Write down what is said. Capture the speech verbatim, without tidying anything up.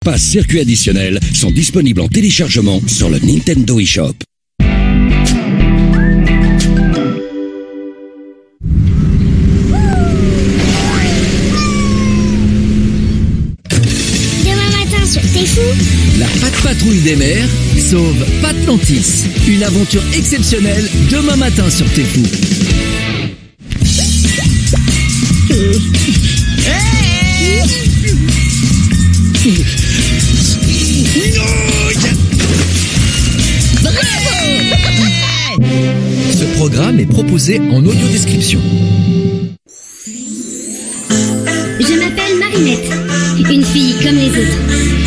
Pas circuit additionnel sont disponibles en téléchargement sur le Nintendo eShop. Demain matin sur T'es fou, La Pat Patrouille des mers sauve Patlantis. Une aventure exceptionnelle demain matin sur T'es fou. Ce programme est proposé en audio description. je m'appelle Marinette, une fille comme les autres.